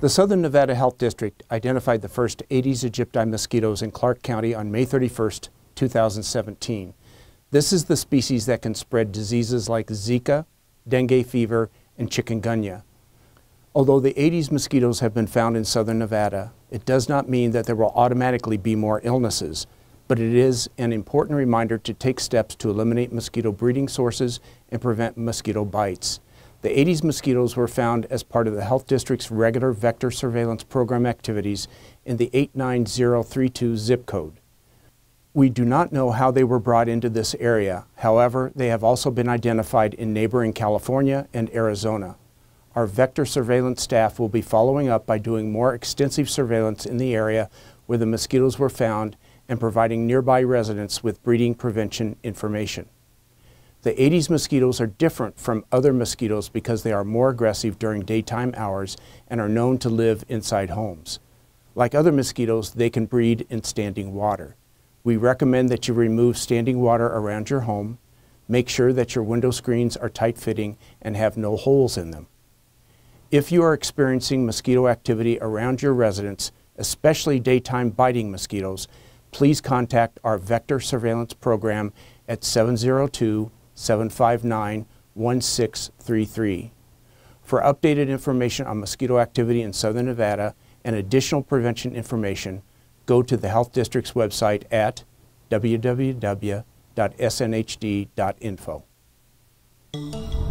The Southern Nevada Health District identified the first Aedes aegypti mosquitoes in Clark County on May 31, 2017. This is the species that can spread diseases like Zika, dengue fever, and chikungunya. Although the Aedes mosquitoes have been found in Southern Nevada, it does not mean that there will automatically be more illnesses, but it is an important reminder to take steps to eliminate mosquito breeding sources and prevent mosquito bites. The Aedes mosquitoes were found as part of the Health District's regular vector surveillance program activities in the 89032 zip code. We do not know how they were brought into this area. However, they have also been identified in neighboring California and Arizona. Our vector surveillance staff will be following up by doing more extensive surveillance in the area where the mosquitoes were found and providing nearby residents with breeding prevention information. The Aedes mosquitoes are different from other mosquitoes because they are more aggressive during daytime hours and are known to live inside homes. Like other mosquitoes, they can breed in standing water. We recommend that you remove standing water around your home. Make sure that your window screens are tight-fitting and have no holes in them. If you are experiencing mosquito activity around your residence, especially daytime biting mosquitoes, please contact our vector surveillance program at 702-759-1633. For updated information on mosquito activity in Southern Nevada and additional prevention information, go to the Health District's website at www.snhd.info.